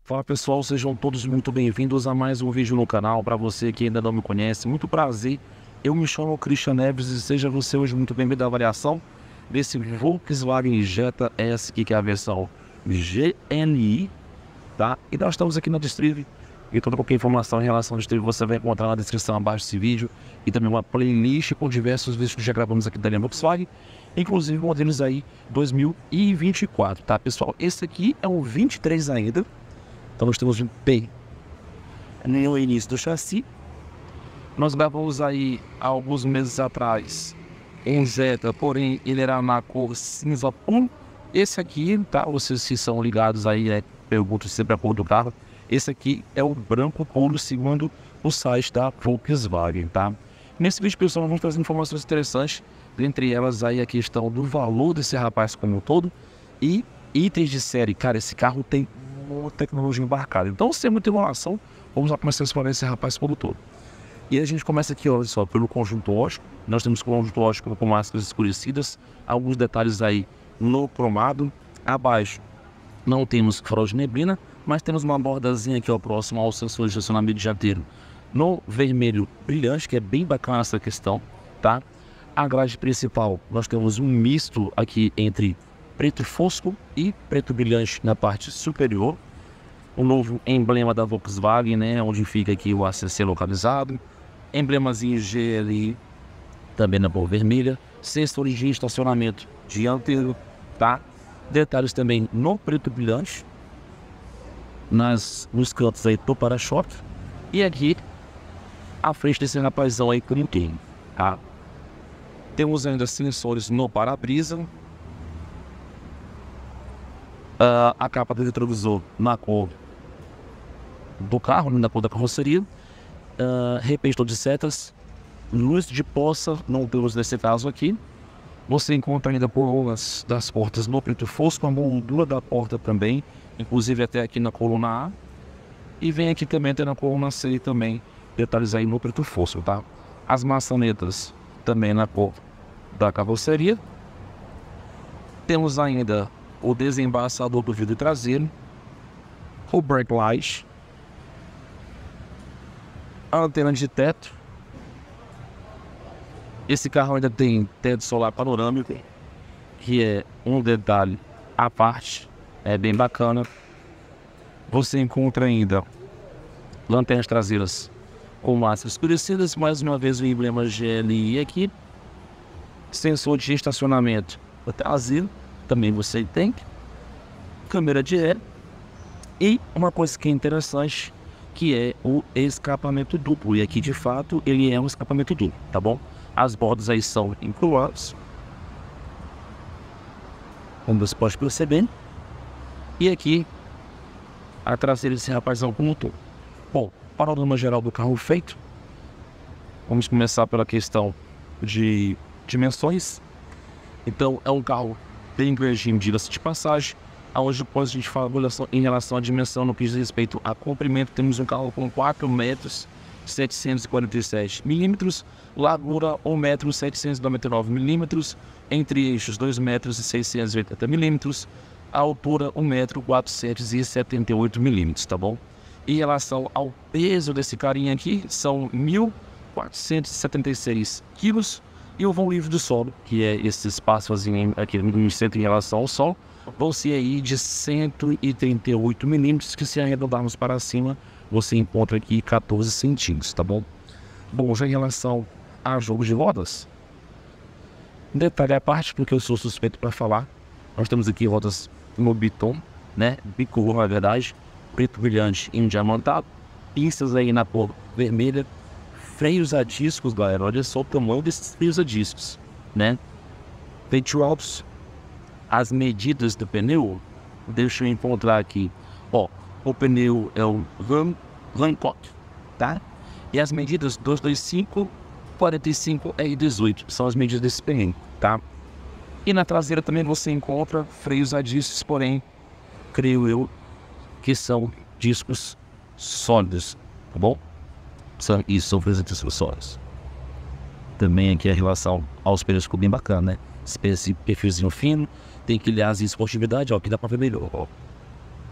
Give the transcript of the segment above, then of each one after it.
Fala pessoal, sejam todos muito bem-vindos a mais um vídeo no canal. Para você que ainda não me conhece, muito prazer. Eu me chamo Christian Neves e seja você hoje muito bem-vindo à avaliação desse Volkswagen Jetta S, que é a versão GNI, tá? E nós estamos aqui na Distrive e toda qualquer informação em relação ao Distrive você vai encontrar na descrição abaixo desse vídeo e também uma playlist com diversos vídeos que já gravamos aqui da linha Volkswagen, inclusive modelos aí 2024, tá pessoal? Esse aqui é um 23 ainda. Então nós temos um P no início do chassi. Nós gravamos aí há alguns meses atrás um Jetta, porém ele era na cor cinza puro. Esse aqui, tá? Vocês se são ligados aí, pergunto sempre a cor do carro. Esse aqui é o branco puro, segundo o site da Volkswagen, tá? Nesse vídeo, pessoal, vamos trazer informações interessantes. Dentre elas aí a questão do valor desse rapaz como um todo e itens de série. Cara, esse carro tem uma tecnologia embarcada. Então, sem muita enrolação, vamos lá começar a explorar esse rapaz como todo. E a gente começa aqui, olha só, pelo conjunto óptico. Nós temos conjunto óptico com máscaras escurecidas, alguns detalhes aí no cromado. Abaixo não temos farol de neblina, mas temos uma bordazinha aqui, ó, próximo ao sensor de estacionamento dianteiro no vermelho brilhante, que é bem bacana essa questão, tá? A grade principal, nós temos um misto aqui entre preto fosco e preto brilhante na parte superior. O novo emblema da Volkswagen, né, onde fica aqui o ACC localizado. Emblemazinho GLI também na cor vermelha. Sensor de estacionamento dianteiro, tá? Detalhes também no preto brilhante. Nos cantos aí do para-choque. E aqui, à frente desse rapazão aí como tem, tá? Temos ainda sensores no para-brisa. A capa do retrovisor na cor do carro, na cor da carroceria. Repetor de setas. Luz de poça, não temos nesse caso aqui. Você encontra ainda colunas das portas no preto fosco, a moldura da porta também, inclusive até aqui na coluna A. E vem aqui também até na coluna C também, detalhes aí no preto fosco, tá? As maçanetas também na cor da carroceria. Temos ainda o desembaçador do vidro traseiro, o brake light, a antena de teto. Esse carro ainda tem teto solar panorâmico, que é um detalhe à parte, é bem bacana. Você encontra ainda lanternas traseiras com máscaras escurecidas, mais uma vez o emblema GLI aqui, sensor de estacionamento traseiro. Também você tem câmera de ré e uma coisa que é interessante, que é o escapamento duplo. E aqui de fato ele é um escapamento duplo, tá bom? As bordas aí são incluídas, como você pode perceber. E aqui a traseira desse rapazão como um todo. Bom, panorama geral do carro feito. Vamos começar pela questão de dimensões. Então é um carro bem grandinho, diga-se de passagem, onde depois a gente fala em relação à dimensão no que diz respeito a comprimento. Temos um carro com 4 metros 747 milímetros, largura 1 metro 799 milímetros, entre eixos 2 metros e 680 milímetros, a altura 1 metro 478 milímetros, tá bom? Em relação ao peso desse carinha aqui, são 1.476 quilos. E o vão livre do solo, que é esse espaçozinho aqui no centro em relação ao solo, vão ser aí de 138 milímetros, que se arredondarmos para cima, você encontra aqui 14 centímetros, tá bom? Bom, já em relação a jogo de rodas, detalhe à parte, porque eu sou suspeito para falar, nós temos aqui rodas no Biton, né? Bicolor na verdade, preto brilhante e diamantado, pinças aí na cor vermelha. Freios a discos, galera, olha só o tamanho desses freios a discos, né? Feito altos, as medidas do pneu, deixa eu encontrar aqui, ó, o pneu é o Hankook, tá? E as medidas 225, 45 e 18, são as medidas desse pneu, tá? E na traseira também você encontra freios a discos, porém, creio eu, que são discos sólidos, tá bom? São freios a discos sólidos. Também aqui a relação aos pneus ficou bem bacana, né? Esse perfilzinho fino, tem que aliás em esportividade, ó, que dá pra ver melhor, ó.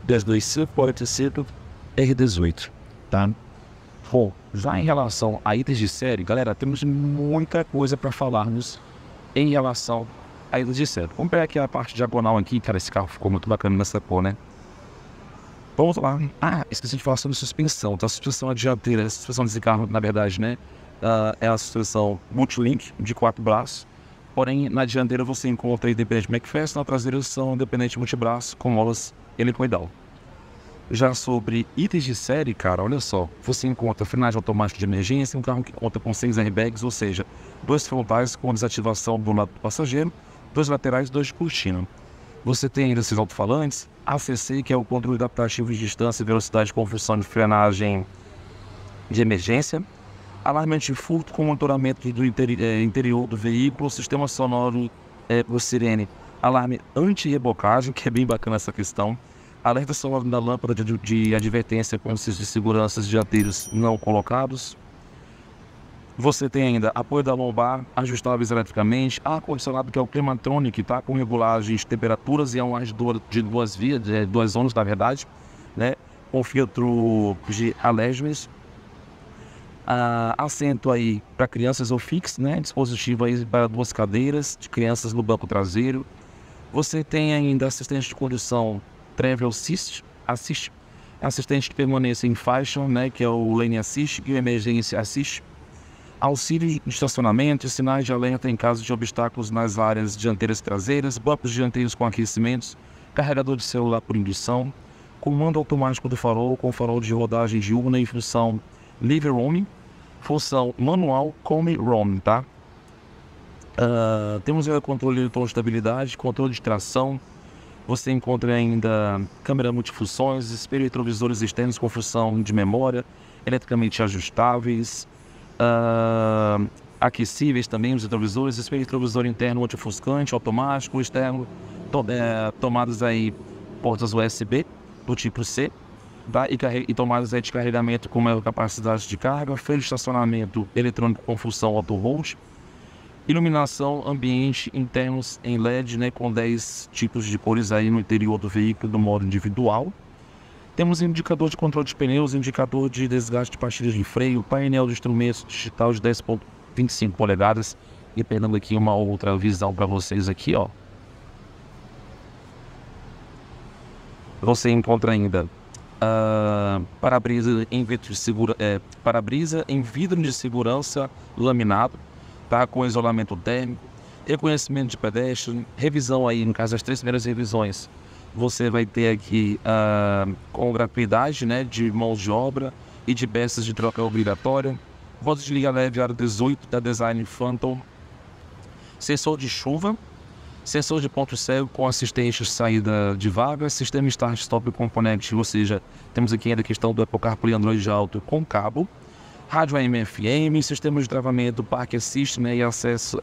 22547 R18, tá? Bom, já em relação a itens de série, galera, temos muita coisa para falarmos em relação a itens de série. Vamos pegar aqui a parte diagonal aqui, cara, esse carro ficou muito bacana nessa cor, né? Vamos lá. Esqueci de falar sobre suspensão, tá? A suspensão dianteira, a suspensão desse carro, na verdade, né? É a suspensão multilink de 4 braços. Porém, na dianteira você encontra independente McPherson, na traseira são independente multibraço com molas helicoidal. Já sobre itens de série, cara, olha só, você encontra frenagem automática de emergência, um carro que conta com 6 airbags, ou seja, 2 frontais com desativação do lado do passageiro, 2 laterais e 2 de cortina. Você tem ainda esses alto-falantes, ACC, que é o controle adaptativo de distância e velocidade com função de frenagem de emergência, alarme antifurto com monitoramento do interior do veículo, sistema sonoro por sirene, alarme anti-rebocagem, que é bem bacana essa questão, alerta sonoro da lâmpada de advertência com cintos de segurança dianteiros não colocados. Você tem ainda apoio da lombar, ajustáveis eletricamente, ar-condicionado que é o Climatronic, tá? Com regulagens de temperaturas e é um ar de 2 vias, de 2 zonas na verdade, né? Com filtro de halógenos. Assento aí para crianças ou fixo, né? Dispositivo aí para 2 cadeiras de crianças no banco traseiro. Você tem ainda assistente de condução Travel Assist, assistente de permanência em faixa, né? Que é o Lane Assist e o Emergência Assist. Auxílio de estacionamento, sinais de alerta em caso de obstáculos nas áreas dianteiras e traseiras, bancos dianteiros com aquecimentos, carregador de celular por indução, comando automático do farol com farol de rodagem diurna em função Live Roaming, função manual Come Roam, tá? Temos ainda controle de tom de estabilidade, controle de tração, você encontra ainda câmera multifunções, espelho retrovisores externos com função de memória, eletricamente ajustáveis, aquecíveis também, os retrovisores, espelho retrovisor interno multifuscante, automático, externo, tomadas aí, portas USB do tipo C, tá? E tomadas aí de carregamento com maior capacidade de carga, freio de estacionamento eletrônico com função auto-hold, iluminação ambiente internos em LED, né, com 10 tipos de cores aí no interior do veículo do modo individual. Temos indicador de controle de pneus, indicador de desgaste de pastilhas de freio, painel de instrumentos digital de 10,25 polegadas. E pegando aqui uma outra visão para vocês aqui, ó. Você encontra ainda para-brisa em vidro de segurança laminado, tá? Com isolamento térmico, reconhecimento de pedestre, revisão aí, no caso as 3 primeiras revisões. Você vai ter aqui com gratuidade, né, de mãos de obra e de peças de troca obrigatória. Voz de liga leve aro 18 da Design Phantom. Sensor de chuva. Sensor de ponto cego com assistente de saída de vaga. Sistema Start Stop Component, ou seja, temos aqui ainda a questão do Apple CarPlay Android Auto com cabo. Rádio AM/FM, sistema de travamento, Park Assist, né, e acesso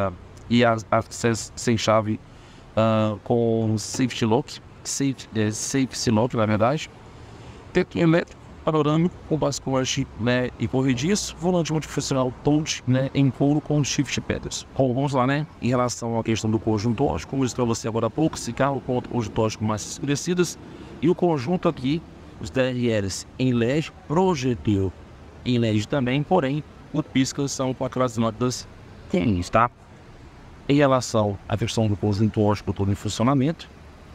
sem chave com Safety Lock. Safety Lock, na verdade. Teto elétrico, panorâmico, com basculante, né, e corrediço, volante multifuncional touch, né, em couro com shift pedals. Bom, vamos lá, né, em relação à questão do conjunto ótico, como eu disse para você agora há pouco, esse carro conta com conjunto ótico mais escurecidas, e o conjunto aqui, os DRLs em LED, projetivo em LED também, porém, os piscas são com aquelas notas tênis, tá? Em relação à versão do conjunto ótico todo em funcionamento,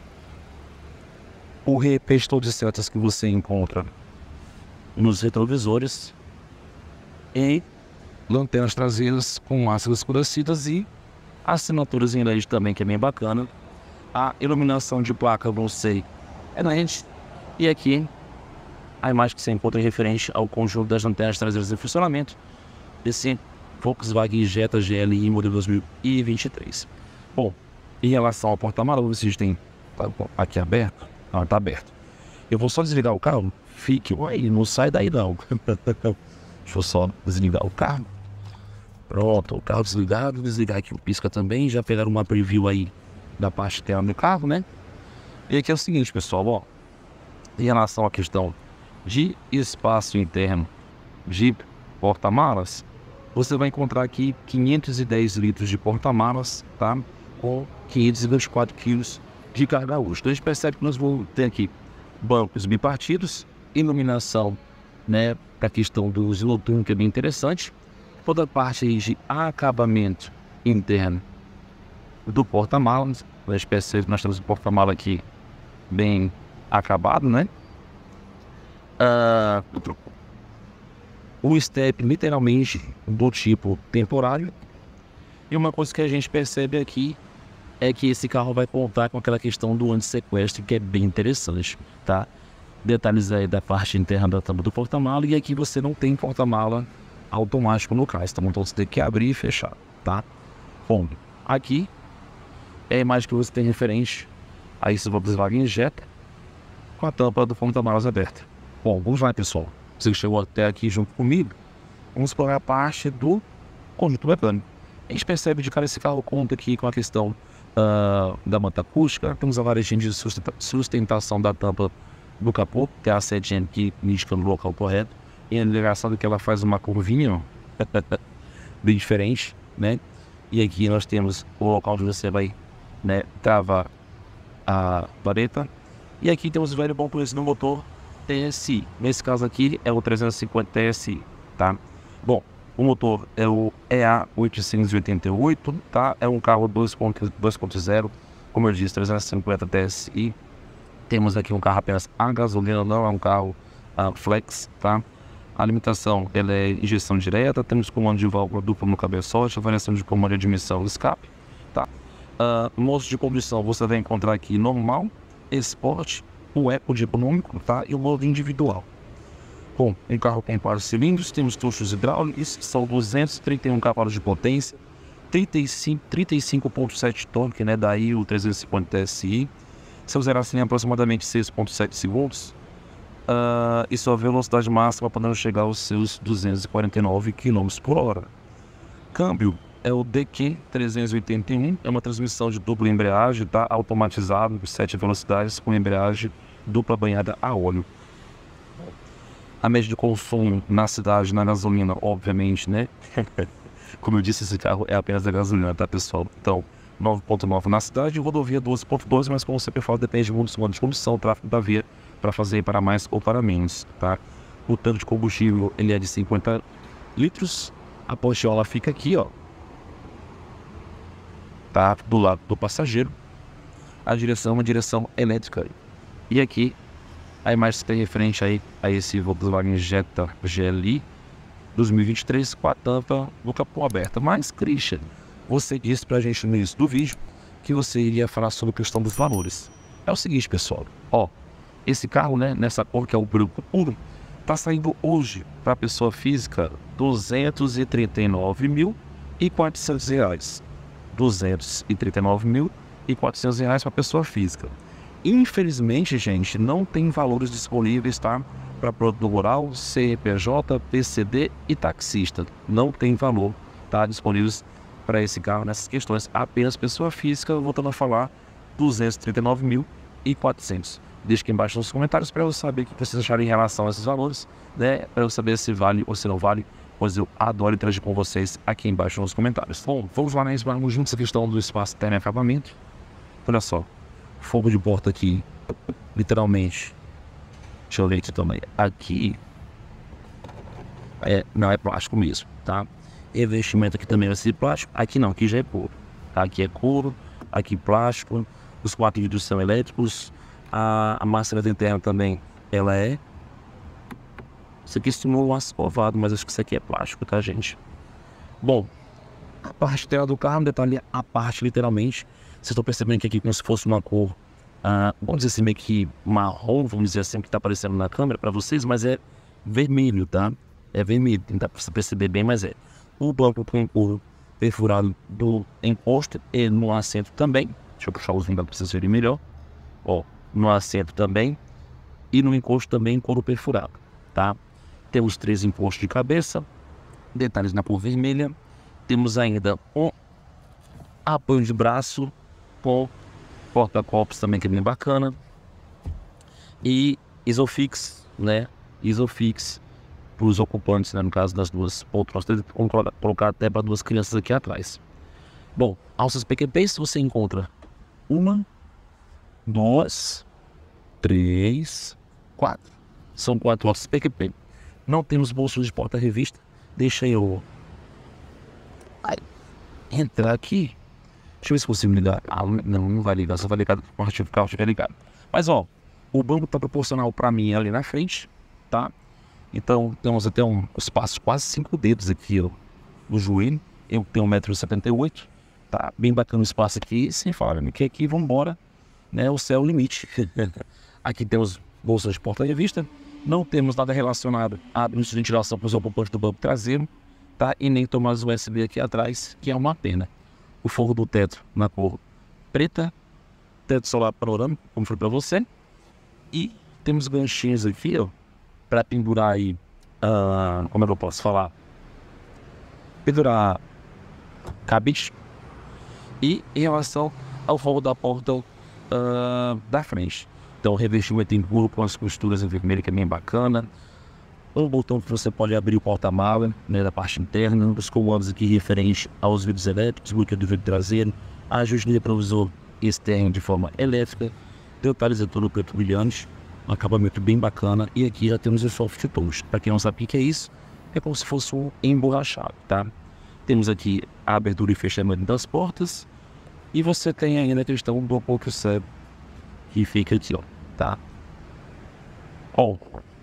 o repetidor de setas que você encontra nos retrovisores e lanternas traseiras com máscaras escurecidas e assinaturas em LED também, que é bem bacana. A iluminação de placa, não sei, é LED. E aqui a imagem que você encontra referente ao conjunto das lanternas traseiras em funcionamento desse Volkswagen Jetta GLI modelo 2023. Bom, em relação ao porta-malas, vocês têm aqui aberto. Não, tá aberto. Eu vou só desligar o carro. Fique, ué, não sai daí não. Deixa eu só desligar o carro. Pronto, o carro desligado. Desligar aqui o pisca também. Já pegaram uma preview aí da parte externa do carro, né? E aqui é o seguinte, pessoal, ó. Em relação à questão de espaço interno de porta-malas, você vai encontrar aqui 510 litros de porta-malas, tá? Com 524 quilos de carga útil. Então a gente percebe que nós vamos ter aqui bancos bipartidos, iluminação, né, para a questão do noturno, que é bem interessante. Toda a parte aí de acabamento interno do porta-malas, nós temos o porta-malas aqui bem acabado, né? O step literalmente do tipo temporário. E uma coisa que a gente percebe aqui é que esse carro vai contar com aquela questão do anti-sequestro, que é bem interessante, tá? Detalhes aí da parte interna da tampa do porta-mala, e aqui você não tem porta-mala automático no cais, tá? Então você tem que abrir e fechar, tá? Bom, aqui é a imagem que você tem referente a esse Volkswagen Jetta com a tampa do porta-malas aberta. Bom, vamos lá, pessoal. Você chegou até aqui junto comigo, vamos explorar a parte do conjunto mecânico. A gente percebe de cara esse carro conta aqui com a questão da manta acústica. Temos a varejinha de sustentação da tampa do capô, que é a setinha que indica no local correto. E é engraçado que ela faz uma curvinha bem diferente, né? E aqui nós temos o local onde você vai, né, travar a vareta. E aqui temos o velho bom preço no motor TSI. Nesse caso aqui é o 350 TSI, tá? Bom, o motor é o EA 888, tá? É um carro 2.0, como eu disse, 350 TSI. Temos aqui um carro apenas a gasolina, não é um carro flex, tá? A alimentação, ela é injeção direta, temos comando de válvula dupla no cabeçote, variação de comando de admissão do escape, tá? Modo de condução você vai encontrar aqui normal, Sport, o Eco de econômico, tá? E o modo individual. Bom, um carro com 4 cilindros, temos tuchos hidráulicos, são 231 cavalos de potência, 35,7 torque, né? Daí o 350 TSI. Se eu zerar assim em aproximadamente 6,7 segundos, e sua velocidade máxima podendo chegar aos seus 249 km por hora. Câmbio é o DQ 381, é uma transmissão de dupla embreagem, tá? Automatizado, 7 velocidades, com embreagem dupla banhada a óleo. A média de consumo na cidade, na gasolina, obviamente, né? Como eu disse, esse carro é apenas da gasolina, tá, pessoal? Então, 9,9 na cidade, rodovia 12,2, mas como sempre falo, depende muito do modo de condução, tráfego da via, para fazer para mais ou para menos, tá? O tanque de combustível, ele é de 50 litros, a portiola fica aqui, ó, tá? Do lado do passageiro, a direção é uma direção elétrica. E aqui, a imagem que tem referente aí a esse Volkswagen Jetta GLI 2023 com a tampa do capô aberta. Mas, Christian, você disse pra gente no início do vídeo que você iria falar sobre a questão dos valores. É o seguinte, pessoal, ó, esse carro, né, nessa cor que é o branco puro, tá saindo hoje para pessoa física R$ 239.400. R$ 239.400 para pessoa física. Infelizmente, gente, não tem valores disponíveis, tá? Para produto rural, CNPJ, PCD e taxista. Não tem valor, tá? Disponíveis para esse carro nessas questões. Apenas pessoa física, voltando a falar, 239.400. Deixe aqui embaixo nos comentários para eu saber o que vocês acharam em relação a esses valores, né? Para eu saber se vale ou se não vale, pois eu adoro interagir com vocês aqui embaixo nos comentários. Bom, vamos lá, né? Vamos juntos a questão do espaço terno e acabamento. Olha só, fogo de porta aqui, literalmente. Deixa eu ler aqui também. Aqui não é plástico mesmo, tá? Revestimento aqui também vai ser plástico. Aqui não, aqui já é couro. Tá? Aqui é couro, aqui plástico. Os 4 vidros são elétricos. A máscara interna também, ela é. Isso aqui simula um aço ovado, mas acho que isso aqui é plástico, tá, gente? Bom, a parte interna do carro, um detalhe, a parte literalmente. Vocês estão percebendo que aqui como se fosse uma cor, vamos dizer assim, meio que marrom, vamos dizer assim, que está aparecendo na câmera para vocês, mas é vermelho, tá? É vermelho, não dá para você perceber bem, mas é. O banco com couro perfurado do encosto e no assento também. Deixa eu puxar os vídeos para vocês verem melhor. Ó, no assento também e no encosto também couro perfurado, tá? Temos 3 encostos de cabeça, detalhes na cor vermelha. Temos ainda um apoio de braço com porta-copos também, que é bem bacana. E Isofix, né? Isofix para os ocupantes, né? No caso das duas poltronas, vamos colocar até para 2 crianças aqui atrás. Bom, alças PQPs você encontra 1, 2, 3, 4. São 4 portas PQP. Não temos bolsos de porta-revista. Deixa eu entrar aqui. Deixa eu ver se consigo ligar. Não vai ligar. Só vai ligar com o carro estiver ligado. Mas ó, o banco tá proporcional para mim ali na frente, tá? Então temos até um espaço quase 5 dedos aqui, ó, no joelho. Eu tenho 1,78 m, tá? Bem bacana o espaço aqui. Sem falar, que aqui vambora, né? O céu é o limite. Aqui temos bolsas de porta-revista. Não temos nada relacionado a abrir de ventilação para os ocupantes do banco traseiro, tá? E nem tomadas USB aqui atrás, que é uma pena. O forro do teto na cor preta, teto solar panorâmico, como foi para você. E temos ganchinhos aqui, ó, para pendurar aí, como é que eu posso falar? Pendurar cabide. E em relação ao forro da porta da frente. Então, revestimento em couro com as costuras em vermelho, que é bem bacana. Um botão que você pode abrir o porta-mala, né, da parte interna. Os comandos aqui referentes aos vidros elétricos, bloqueio do vidro traseiro, ajuste de retrovisor externo de forma elétrica, detalhes em todo preto brilhante, um acabamento bem bacana. E aqui já temos os soft touch. Para quem não sabe o que é isso, é como se fosse um emborrachado, tá? Temos aqui a abertura e fechamento das portas. E você tem ainda a questão do apoio cego, que fica aqui, ó, tá? Ó,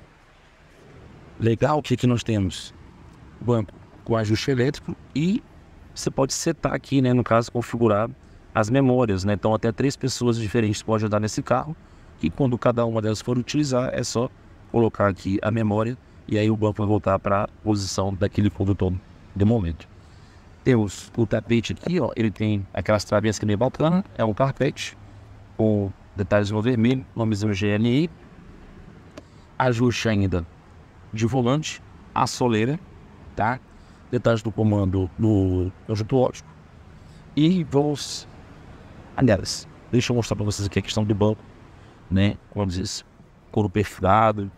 legal, o que nós temos? Banco com ajuste elétrico e você pode setar aqui, né, no caso, configurar as memórias, né? Então até 3 pessoas diferentes podem ajudar nesse carro. E quando cada uma delas for utilizar, é só colocar aqui a memória e aí o banco vai voltar para a posição daquele condutor de momento. Temos o tapete aqui, ó, ele tem aquelas travinhas que é meio bacana, é um carpete com detalhes no vermelho, nomezinho GLI, ajuste ainda de volante, a soleira, tá? Detalhes do comando no conjunto óptico. E vamos, aliás, deixa eu mostrar para vocês aqui a questão do banco, né? Como diz, couro perfurado,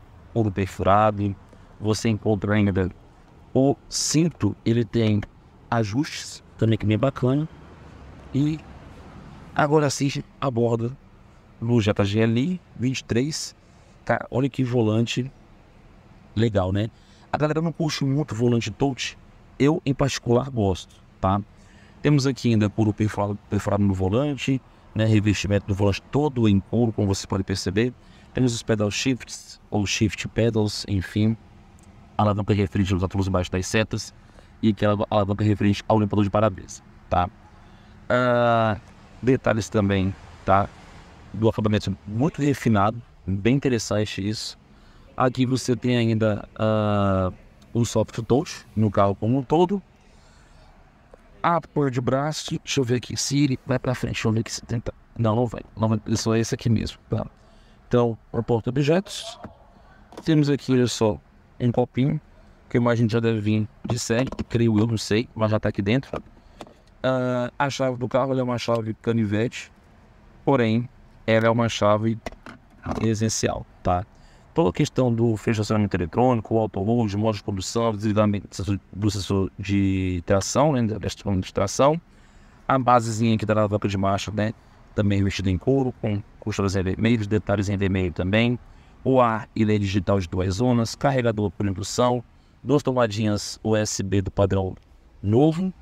você encontra ainda o cinto, ele tem ajustes, também que é bem bacana. E agora assiste a borda no Jetta GLI 23, cara, olha que volante legal, né? A galera não curte muito volante touch, eu em particular gosto, tá? Temos aqui ainda couro perfurado no volante, né? Revestimento do volante todo em couro, como você pode perceber. Temos os pedal shifts, ou shift pedals, enfim, alavanca referente aos átomos embaixo das setas e aquela alavanca referente ao limpador de para-brisa, tá? Detalhes também, tá? Do acabamento muito refinado, bem interessante isso. Aqui você tem ainda o soft touch no carro como um todo. Apoio de braço, deixa eu ver aqui, Siri, vai pra frente, deixa eu ver aqui se tenta. Não vai, só esse aqui mesmo, tá? Então, o porta-objetos. Temos aqui, olha só, um copinho, que eu imagino que já deve vir de série, creio eu, não sei, mas já tá aqui dentro. A chave do carro é uma chave canivete, porém, ela é uma chave essencial, tá? Toda a questão do fechamento eletrônico, o auto-hold, modo de condução, desligamento do sensor de tração, né, da de tração, a basezinha aqui da alavanca de marcha, né, também revestida em couro, com costuras em vermelho, detalhes em vermelho também, o ar e LED digital de 2 zonas, carregador por indução, 2 tomadinhas USB do padrão novo.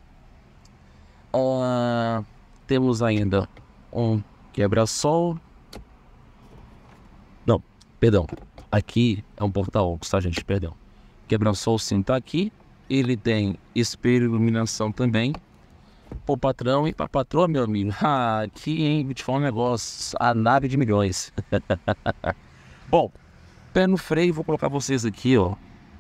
Temos ainda um quebra-sol. Não, perdão. Aqui é um porta-óculos, tá, gente? Perdão. Quebra-sol sim tá aqui. Ele tem espelho e iluminação também. Pro patrão e pra patroa, meu amigo. Aqui, hein? Vou te falar um negócio. A nave de milhões. Bom, pé no freio. Vou colocar vocês aqui, ó.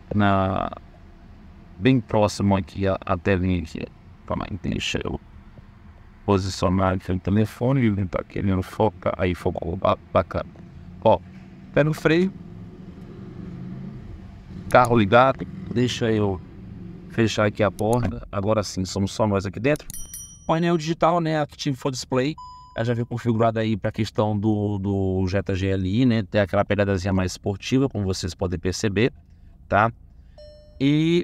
Bem próximo aqui a telinha aqui. Calma aí, deixa eu posicionar aqui o telefone. Ele tá querendo focar. Aí, focou. Bacana. Ó, pé no freio. Carro ligado. Deixa eu fechar aqui a porta. Agora sim, somos só nós aqui dentro. Painel digital, né? Active for Display. Ela já veio configurada aí para a questão do Jetta GLI, né? Tem aquela pegadazinha mais esportiva, como vocês podem perceber, tá? E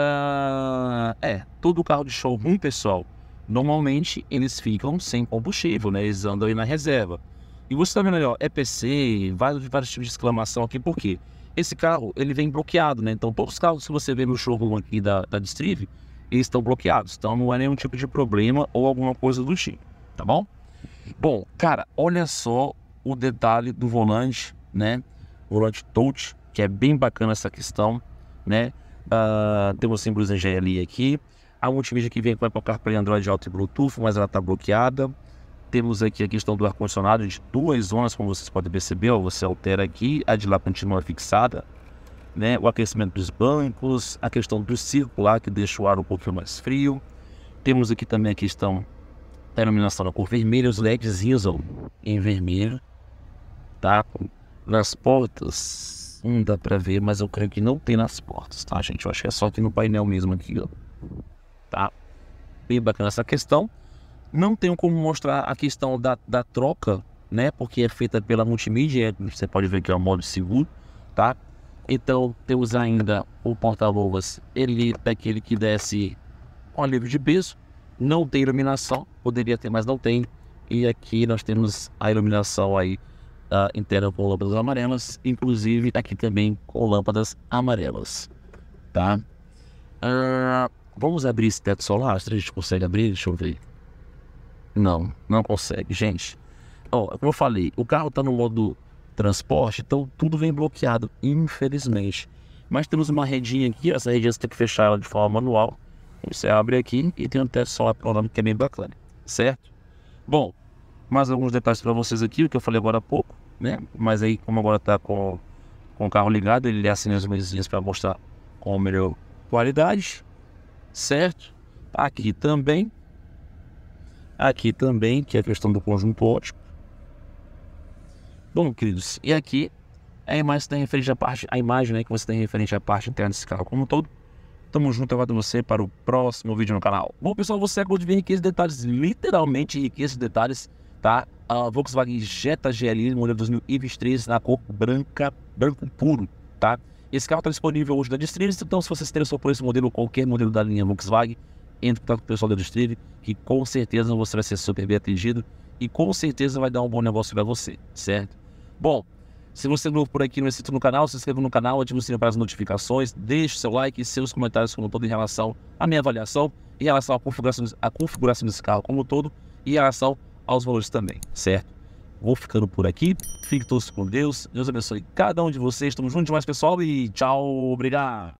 todo carro de showroom, pessoal, normalmente eles ficam sem combustível, né? Eles andam aí na reserva. E você tá vendo ali, ó, EPC, vários tipos de exclamação aqui, por quê? Esse carro, ele vem bloqueado, né? Então, todos os carros que você vê no showroom aqui da Distriv, eles estão bloqueados. Então, não é nenhum tipo de problema ou alguma coisa do tipo, tá bom? Bom, cara, olha só o detalhe do volante, né? Volante touch, que é bem bacana essa questão, né? Temos símbolos em GLI aqui. A multimídia que vem com o CarPlay Android Auto e Bluetooth, mas ela está bloqueada. Temos aqui a questão do ar-condicionado de 2 zonas, como vocês podem perceber, ó, você altera aqui, a de lá continua fixada, né? O aquecimento dos bancos, a questão do circular, que deixa o ar um pouquinho mais frio. Temos aqui também a questão da iluminação na cor vermelha, os LEDzinhos ó, em vermelho, tá? Nas portas, não dá pra ver, mas eu creio que não tem nas portas, tá, gente? Eu acho que é só aqui no painel mesmo aqui, ó. Tá? Bem bacana essa questão. Não tenho como mostrar a questão da troca, né? Porque é feita pela multimídia, você pode ver que é o modo seguro, tá? Então temos ainda o porta-luvas, ele é aquele que desce com alívio de peso, não tem iluminação, poderia ter, mas não tem. E aqui nós temos a iluminação aí interna com lâmpadas amarelas, inclusive aqui também com lâmpadas amarelas, tá? Vamos abrir esse teto solar, se a gente consegue abrir, deixa eu ver. Não consegue, gente. Ó, como eu falei, o carro tá no modo transporte, então tudo vem bloqueado, infelizmente. Mas temos uma redinha aqui, essa redinha você tem que fechar ela de forma manual. Você abre aqui e tem um teto solar panorâmico que é bem bacana, certo? Bom, mais alguns detalhes para vocês aqui, o que eu falei agora há pouco, né? Mas aí, como agora tá com o carro ligado, ele acende as luzinhas para mostrar com a melhor qualidade, certo? Aqui também, que é a questão do conjunto ótico. Bom, queridos, e aqui a imagem tem referente à parte, a imagem, né, que você tem referente à parte interna desse carro como um todo. Tamo junto, eu aguardo você para o próximo vídeo no canal. Bom, pessoal, você acabou de ver riqueza de detalhes, literalmente riqueza de detalhes, tá? A Volkswagen Jetta GLI, modelo 2023, na cor branco puro, tá? Esse carro está disponível hoje na Distriv, então se você se interessou por esse modelo ou qualquer modelo da linha Volkswagen, entre em contato com o pessoal da Distriv, que com certeza você vai ser super bem atendido e com certeza vai dar um bom negócio para você, certo? Bom, se você é novo por aqui, não é inscrito no canal, se inscreva no canal, ative o sininho para as notificações, deixe seu like e seus comentários como todo em relação à minha avaliação, em relação à configuração desse carro como todo e em relação aos valores também, certo? Vou ficando por aqui, fiquem todos com Deus, Deus abençoe cada um de vocês, estamos juntos demais pessoal e tchau, obrigado!